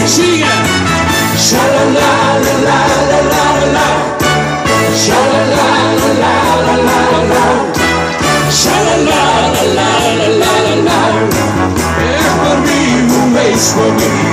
Siga. Sha la la la la la la la. Sha la la la la la la la. Sha la la la la la la la. Es por mí, un beso por mí.